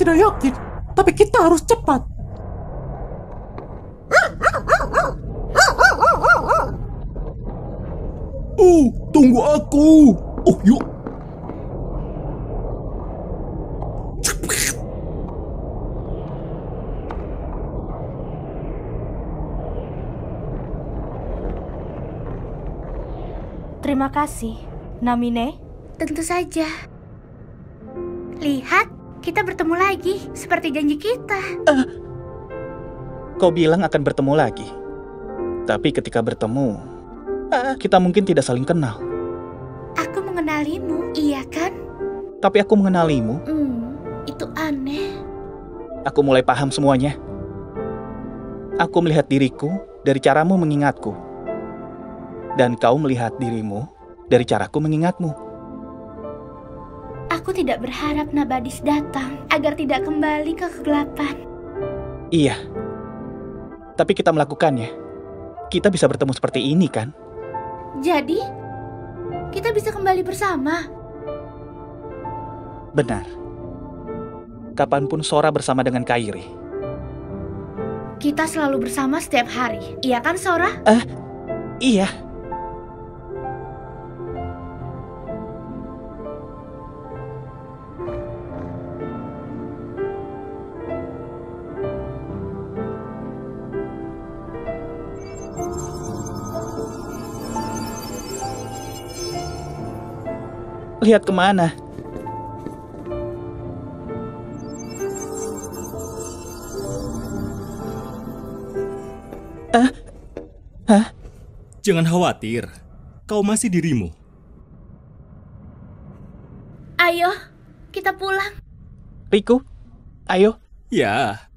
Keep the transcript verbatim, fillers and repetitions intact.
tidak yakin, tapi kita harus cepat. Oh, tunggu aku. Oh, yuk. Terima kasih, Namine. Tentu saja. Lihat, kita bertemu lagi, seperti janji kita. Uh, kau bilang akan bertemu lagi. Tapi ketika bertemu, uh, kita mungkin tidak saling kenal. Aku mengenalimu, iya kan? Tapi aku mengenalimu. Hmm, itu aneh. Aku mulai paham semuanya. Aku melihat diriku dari caramu mengingatku. Dan kau melihat dirimu dari caraku mengingatmu. Aku tidak berharap Nabadis datang agar tidak kembali ke kegelapan. Iya. Tapi kita melakukannya. Kita bisa bertemu seperti ini, kan? Jadi, kita bisa kembali bersama. Benar. Kapanpun Sora bersama dengan Kairi. Kita selalu bersama setiap hari. Iya kan, Sora? Eh, iya. Lihat kemana? Ah, hah? Jangan khawatir, kau masih dirimu. Ayo, kita pulang. Riku, ayo. Ya,